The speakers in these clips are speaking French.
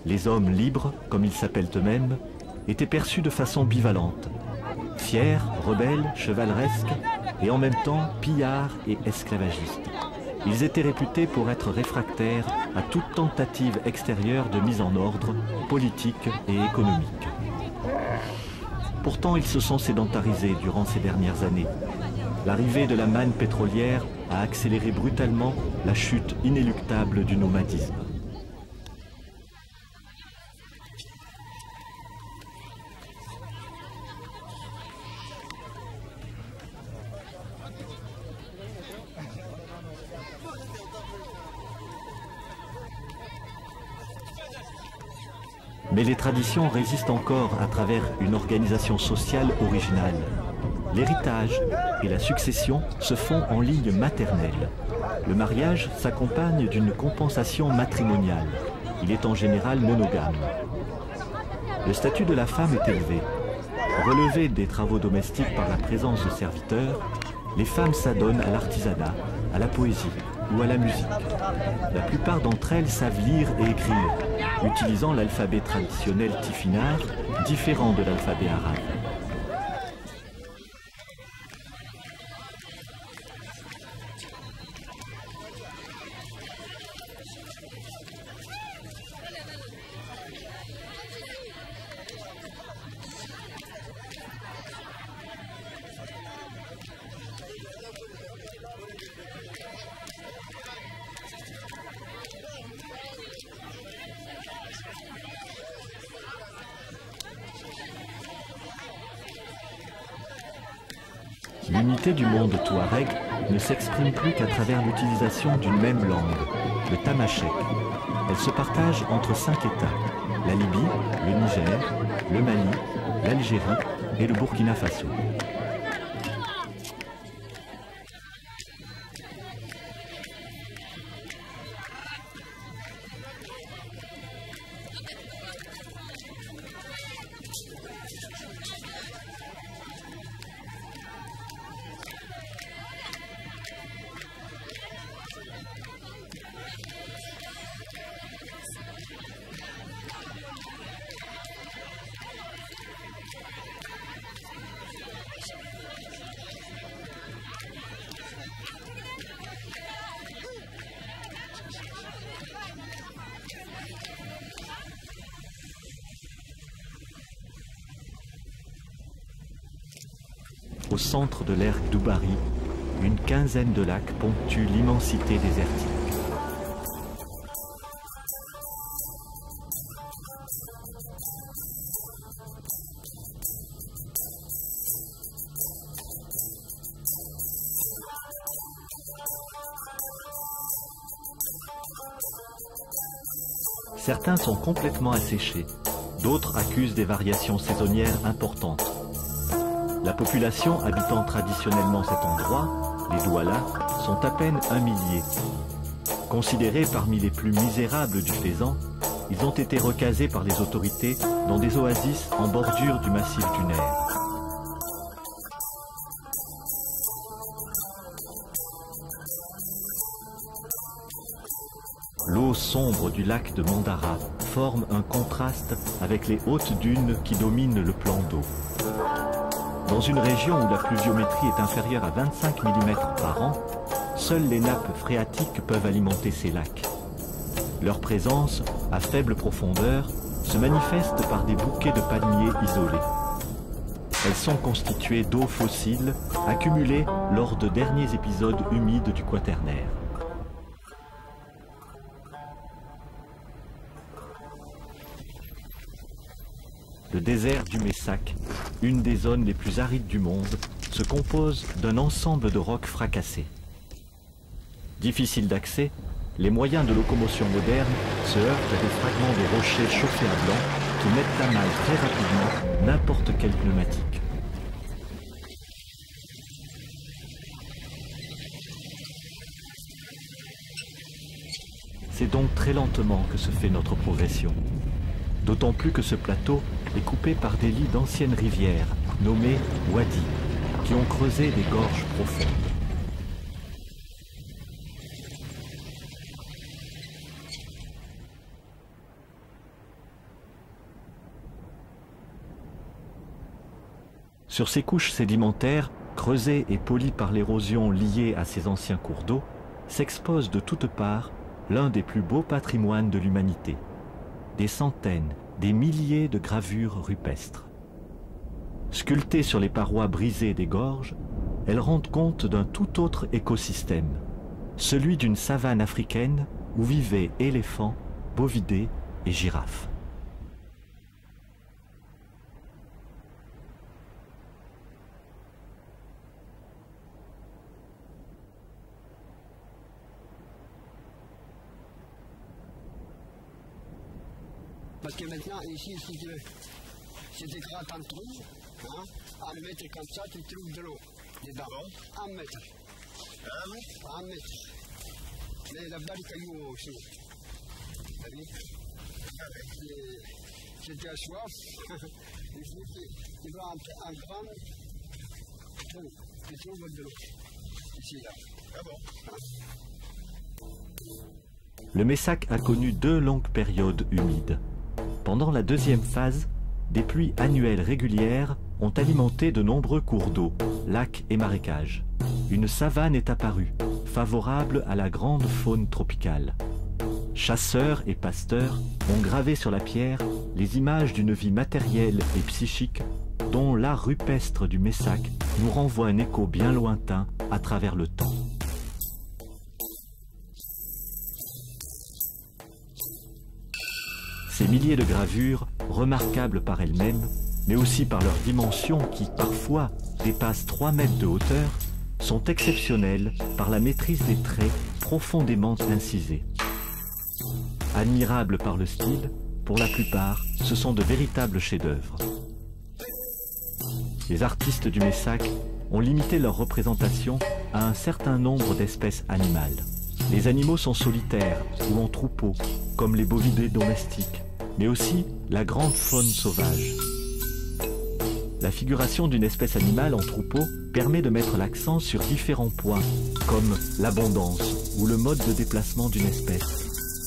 les hommes libres, comme ils s'appellent eux-mêmes, étaient perçus de façon bivalente. Fiers, rebelles, chevaleresques, et en même temps pillards et esclavagistes. Ils étaient réputés pour être réfractaires à toute tentative extérieure de mise en ordre, politique et économique. Pourtant, ils se sont sédentarisés durant ces dernières années. L'arrivée de la manne pétrolière a accéléré brutalement la chute inéluctable du nomadisme. Mais les traditions résistent encore à travers une organisation sociale originale. L'héritage et la succession se font en ligne maternelle. Le mariage s'accompagne d'une compensation matrimoniale. Il est en général monogame. Le statut de la femme est élevé. Relevées des travaux domestiques par la présence de serviteurs, les femmes s'adonnent à l'artisanat, à la poésie ou à la musique. La plupart d'entre elles savent lire et écrire, utilisant l'alphabet traditionnel tifinagh, différent de l'alphabet arabe. L'unité du monde touareg ne s'exprime plus qu'à travers l'utilisation d'une même langue, le tamashek. Elle se partage entre 5 États, la Libye, le Niger, le Mali, l'Algérie et le Burkina Faso. Au centre de l'erg d'Oubari, une quinzaine de lacs ponctuent l'immensité désertique. Certains sont complètement asséchés, d'autres accusent des variations saisonnières importantes. La population habitant traditionnellement cet endroit, les Douala, sont à peine 1 millier. Considérés parmi les plus misérables du Fezzan, ils ont été recasés par les autorités dans des oasis en bordure du massif dunaire. L'eau sombre du lac de Mandara forme un contraste avec les hautes dunes qui dominent le plan d'eau. Dans une région où la pluviométrie est inférieure à 25 mm par an, seules les nappes phréatiques peuvent alimenter ces lacs. Leur présence, à faible profondeur, se manifeste par des bouquets de palmiers isolés. Elles sont constituées d'eau fossile accumulée lors de derniers épisodes humides du Quaternaire. Le désert du Messac, une des zones les plus arides du monde, se compose d'un ensemble de rocs fracassés. Difficile d'accès, les moyens de locomotion modernes se heurtent à des fragments de rochers chauffés à blanc qui mettent à mal très rapidement n'importe quelle pneumatique. C'est donc très lentement que se fait notre progression. D'autant plus que ce plateau est coupé par des lits d'anciennes rivières, nommées wadis, qui ont creusé des gorges profondes. Sur ces couches sédimentaires, creusées et polies par l'érosion liée à ces anciens cours d'eau, s'expose de toutes parts l'un des plus beaux patrimoines de l'humanité. Des centaines, des milliers de gravures rupestres. Sculptées sur les parois brisées des gorges, elles rendent compte d'un tout autre écosystème, celui d'une savane africaine où vivaient éléphants, bovidés et girafes. Parce que maintenant, ici, si tu grattes un trou, hein, à le mettre comme ça, tu trouves de l'eau dedans. 1 mètre. 1 mètre. Mais là-bas, les cailloux aussi. T'as vu? Si tu as soif, tu vas un grand trou. Tu trouves de l'eau. Ici, là. Ah bon? Le Messac a connu 2 longues périodes humides. Pendant la deuxième phase, des pluies annuelles régulières ont alimenté de nombreux cours d'eau, lacs et marécages. Une savane est apparue, favorable à la grande faune tropicale. Chasseurs et pasteurs ont gravé sur la pierre les images d'une vie matérielle et psychique dont l'art rupestre du Messac nous renvoie un écho bien lointain à travers le temps. Ces milliers de gravures, remarquables par elles-mêmes, mais aussi par leurs dimensions qui, parfois, dépassent 3 mètres de hauteur, sont exceptionnelles par la maîtrise des traits profondément incisés. Admirables par le style, pour la plupart, ce sont de véritables chefs-d'œuvre. Les artistes du Messac ont limité leur représentation à un certain nombre d'espèces animales. Les animaux sont solitaires ou en troupeau, comme les bovidés domestiques, mais aussi la grande faune sauvage. La figuration d'une espèce animale en troupeau permet de mettre l'accent sur différents points, comme l'abondance ou le mode de déplacement d'une espèce.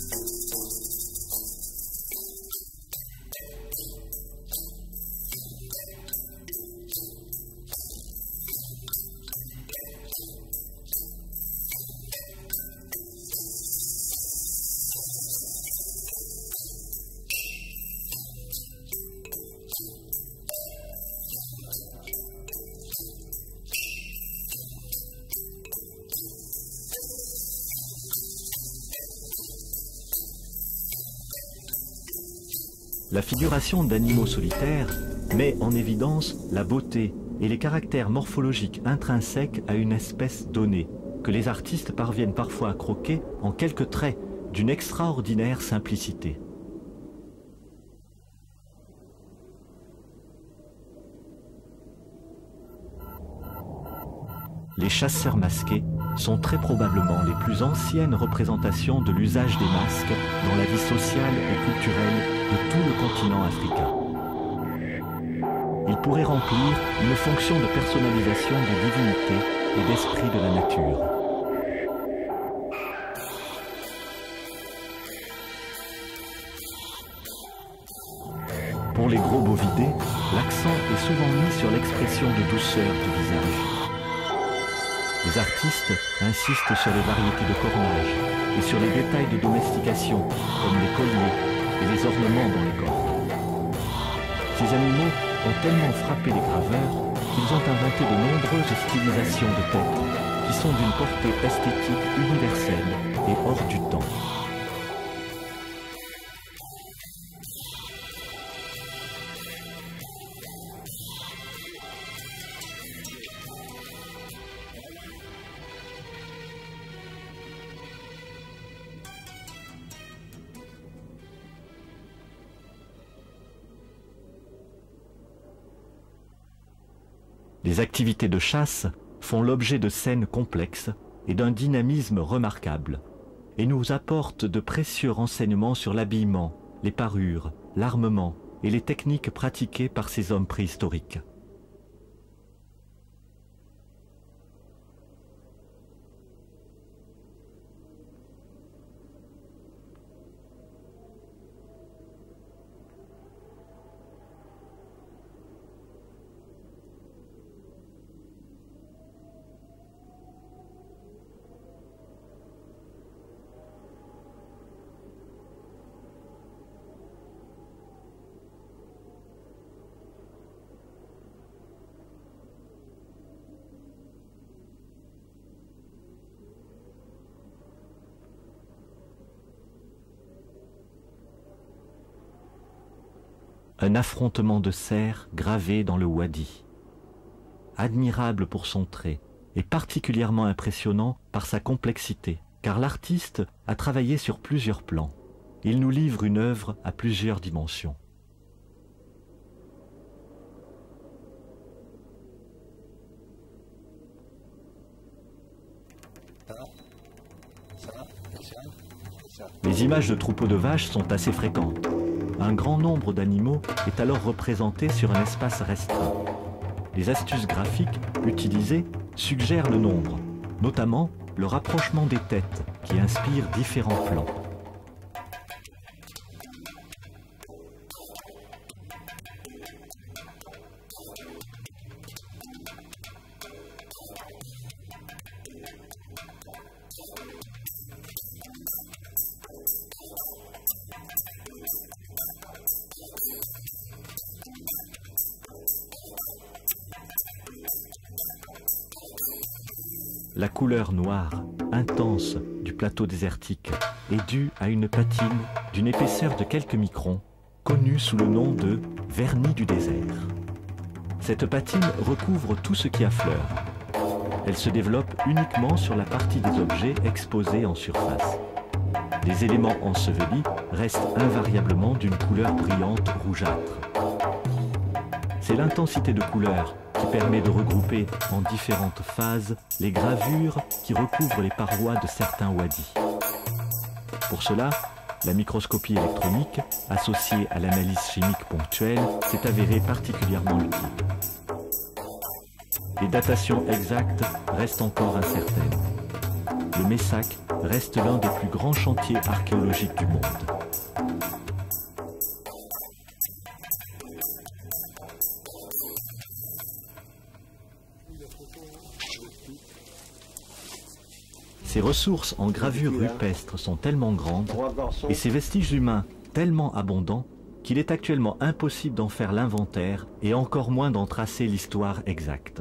La figuration d'animaux solitaires met en évidence la beauté et les caractères morphologiques intrinsèques à une espèce donnée, que les artistes parviennent parfois à croquer en quelques traits d'une extraordinaire simplicité. Les chasseurs masqués sont très probablement les plus anciennes représentations de l'usage des masques dans la vie sociale et culturelle de tout le continent africain. Ils pourraient remplir une fonction de personnalisation des divinités et d'esprit de la nature. Pour les gros bovidés, l'accent est souvent mis sur l'expression de douceur du visage. Les artistes insistent sur les variétés de cornage et sur les détails de domestication, comme les colliers et les ornements dans les cornes. Ces animaux ont tellement frappé les graveurs qu'ils ont inventé de nombreuses stylisations de tête qui sont d'une portée esthétique universelle et hors du temps. Les activités de chasse font l'objet de scènes complexes et d'un dynamisme remarquable, et nous apportent de précieux renseignements sur l'habillement, les parures, l'armement et les techniques pratiquées par ces hommes préhistoriques. un affrontement de cerfs gravé dans le wadi. Admirable pour son trait et particulièrement impressionnant par sa complexité, car l'artiste a travaillé sur plusieurs plans. Il nous livre une œuvre à plusieurs dimensions. Les images de troupeaux de vaches sont assez fréquentes. Un grand nombre d'animaux est alors représenté sur un espace restreint. Les astuces graphiques utilisées suggèrent le nombre, notamment le rapprochement des têtes qui inspire différents plans. La couleur noire, intense du plateau désertique est due à une patine d'une épaisseur de quelques microns, connue sous le nom de vernis du désert. Cette patine recouvre tout ce qui affleure. Elle se développe uniquement sur la partie des objets exposés en surface. Les éléments ensevelis restent invariablement d'une couleur brillante rougeâtre. C'est l'intensité de couleur qui permet de regrouper en différentes phases les gravures qui recouvrent les parois de certains wadis. Pour cela, la microscopie électronique, associée à l'analyse chimique ponctuelle, s'est avérée particulièrement utile. Les datations exactes restent encore incertaines. Le Messac reste l'un des plus grands chantiers archéologiques du monde. Ces ressources en gravure rupestre sont tellement grandes et ces vestiges humains tellement abondants qu'il est actuellement impossible d'en faire l'inventaire et encore moins d'en tracer l'histoire exacte.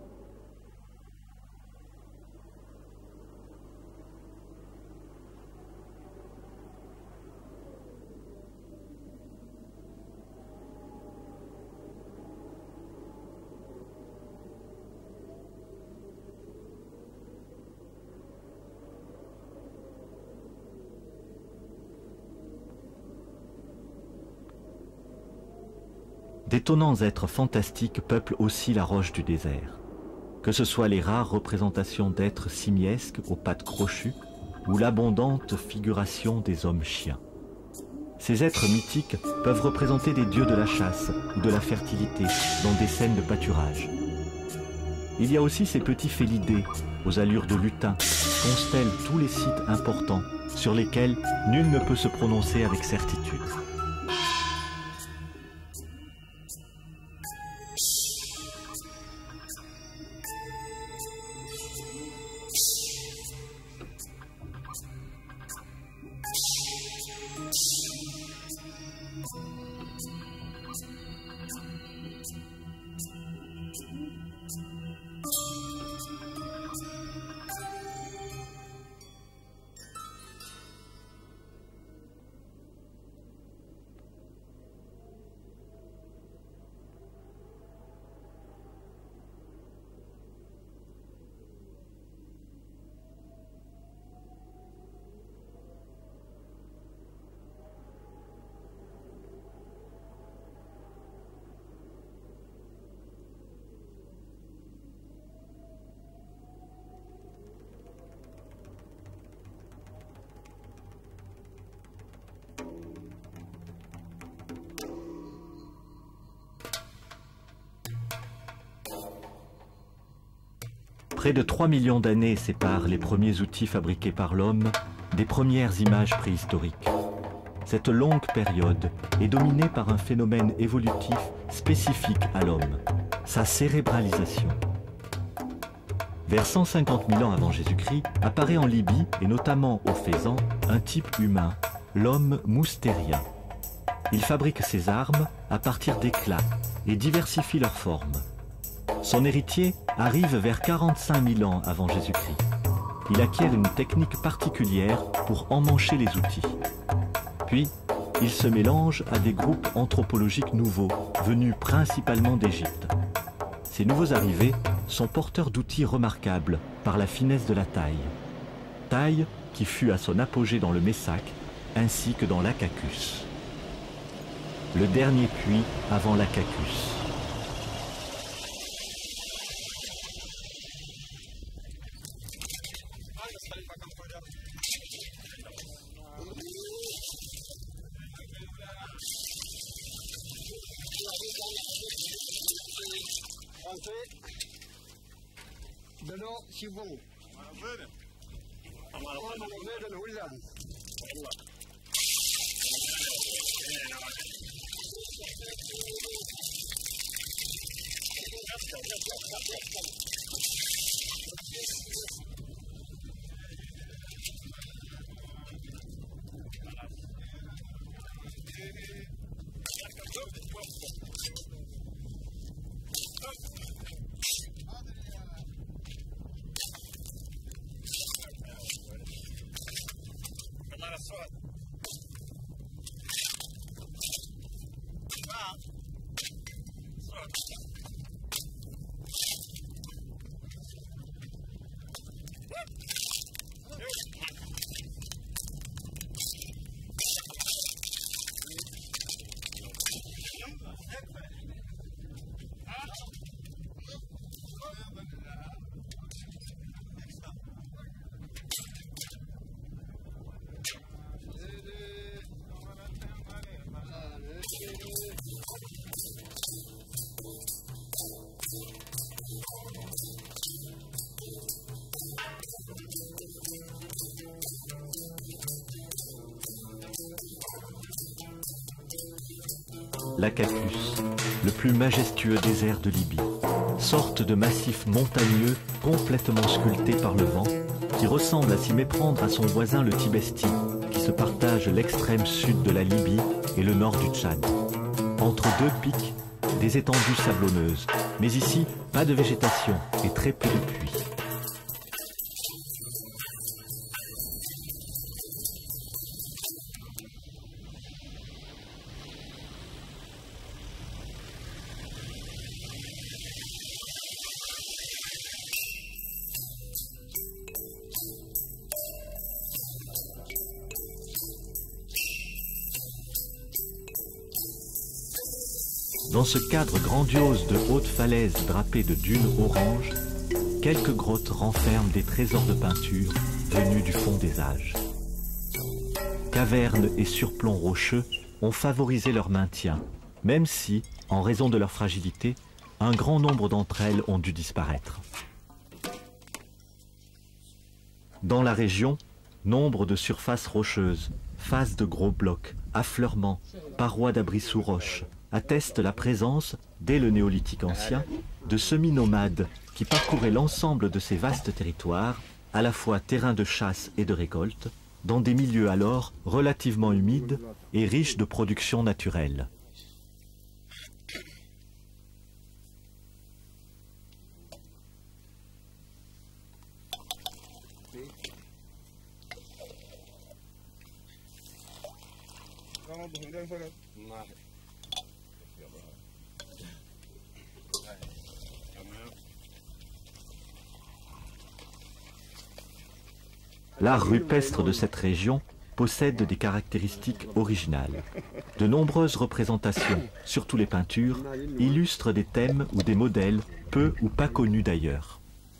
D'étonnants êtres fantastiques peuplent aussi la roche du désert. Que ce soit les rares représentations d'êtres simiesques aux pattes crochues ou l'abondante figuration des hommes-chiens. Ces êtres mythiques peuvent représenter des dieux de la chasse ou de la fertilité dans des scènes de pâturage. Il y a aussi ces petits félidés aux allures de lutins qui constellent tous les sites importants sur lesquels nul ne peut se prononcer avec certitude. Près de 3 millions d'années séparent les premiers outils fabriqués par l'homme des premières images préhistoriques. Cette longue période est dominée par un phénomène évolutif spécifique à l'homme, sa cérébralisation. Vers 150 000 ans avant Jésus-Christ, apparaît en Libye, et notamment au Fezzan, un type humain, l'homme moustérien. Il fabrique ses armes à partir d'éclats et diversifie leurs formes. Son héritier arrive vers 45 000 ans avant Jésus-Christ. Il acquiert une technique particulière pour emmancher les outils. Puis, ils se mélangent à des groupes anthropologiques nouveaux, venus principalement d'Égypte. Ces nouveaux arrivés sont porteurs d'outils remarquables par la finesse de la taille. Taille qui fut à son apogée dans le Messac ainsi que dans l'Akakkus. Le dernier puits avant l'Akakkus. De l'eau, si bon. L'Akakkus, le plus majestueux désert de Libye, sorte de massif montagneux complètement sculpté par le vent, qui ressemble à s'y méprendre à son voisin le Tibesti, qui se partage l'extrême sud de la Libye et le nord du Tchad. Entre deux pics, des étendues sablonneuses, mais ici, pas de végétation et très peu de pluie. Dans ce cadre grandiose de hautes falaises drapées de dunes oranges, quelques grottes renferment des trésors de peinture venus du fond des âges. Cavernes et surplombs rocheux ont favorisé leur maintien, même si, en raison de leur fragilité, un grand nombre d'entre elles ont dû disparaître. Dans la région, nombre de surfaces rocheuses, faces de gros blocs, affleurements, parois d'abris sous roches, attestent la présence, dès le néolithique ancien, de semi-nomades qui parcouraient l'ensemble de ces vastes territoires, à la fois terrains de chasse et de récolte, dans des milieux alors relativement humides et riches de production naturelle. L'art rupestre de cette région possède des caractéristiques originales. De nombreuses représentations, surtout les peintures, illustrent des thèmes ou des modèles peu ou pas connus d'ailleurs.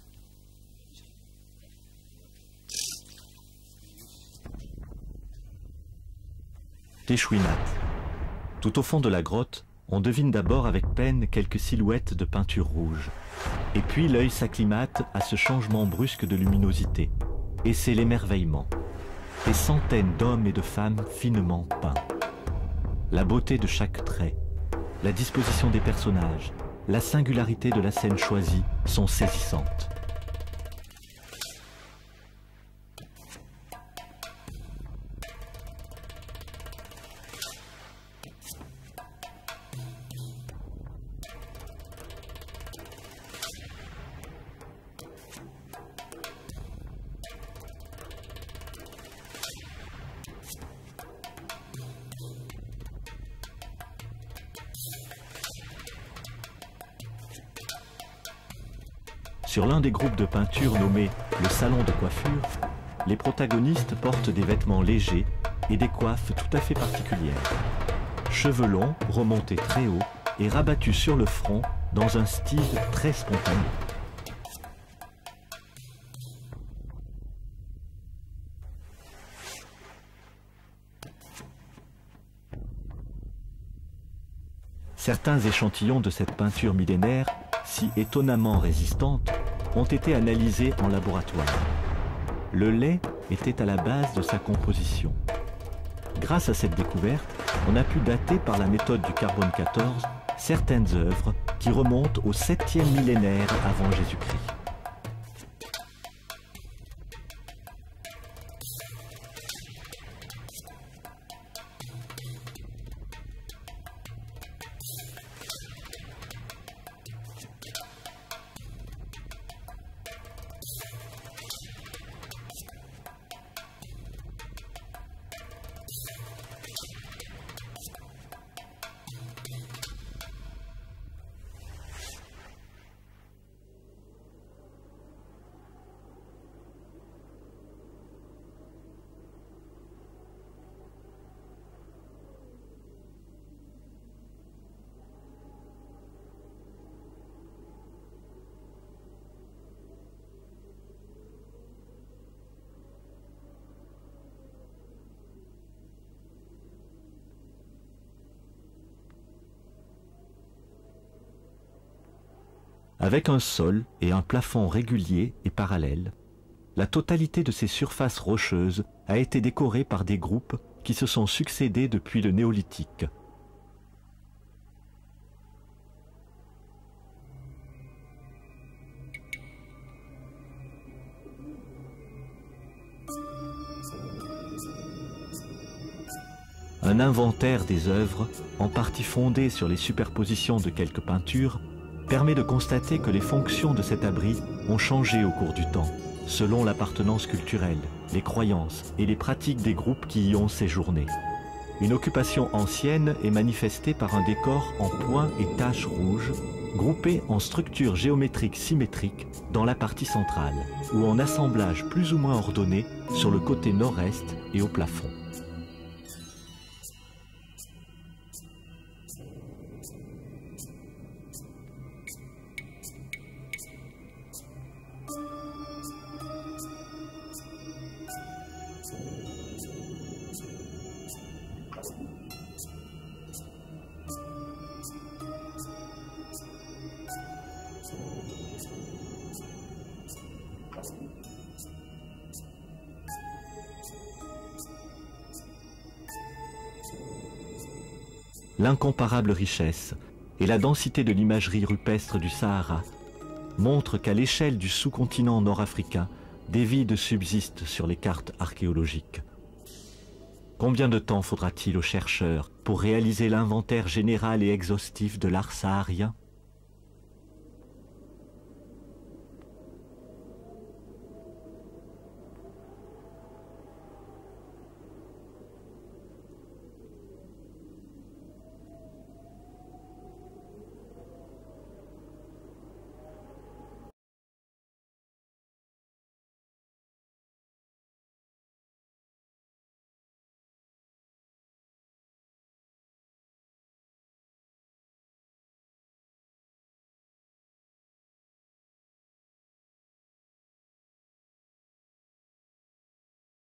Téchouinat. Tout au fond de la grotte, on devine d'abord avec peine quelques silhouettes de peinture rouge. Et puis l'œil s'acclimate à ce changement brusque de luminosité. Et c'est l'émerveillement. Des centaines d'hommes et de femmes finement peints. La beauté de chaque trait, la disposition des personnages, la singularité de la scène choisie sont saisissantes. Sur l'un des groupes de peinture nommé le salon de coiffure, les protagonistes portent des vêtements légers et des coiffes tout à fait particulières. Cheveux longs, remontés très haut et rabattus sur le front dans un style très spontané. Certains échantillons de cette peinture millénaire, si étonnamment résistante, ont été analysés en laboratoire. Le lait était à la base de sa composition. Grâce à cette découverte, on a pu dater par la méthode du carbone 14 certaines œuvres qui remontent au 7e millénaire avant Jésus-Christ. Avec un sol et un plafond réguliers et parallèles, la totalité de ces surfaces rocheuses a été décorée par des groupes qui se sont succédés depuis le néolithique. Un inventaire des œuvres, en partie fondé sur les superpositions de quelques peintures, permet de constater que les fonctions de cet abri ont changé au cours du temps, selon l'appartenance culturelle, les croyances et les pratiques des groupes qui y ont séjourné. Une occupation ancienne est manifestée par un décor en points et taches rouges, groupés en structures géométriques symétriques dans la partie centrale, ou en assemblage plus ou moins ordonné sur le côté nord-est et au plafond. L'incomparable richesse et la densité de l'imagerie rupestre du Sahara montrent qu'à l'échelle du sous-continent nord-africain, des vides subsistent sur les cartes archéologiques. Combien de temps faudra-t-il aux chercheurs pour réaliser l'inventaire général et exhaustif de l'art saharien ?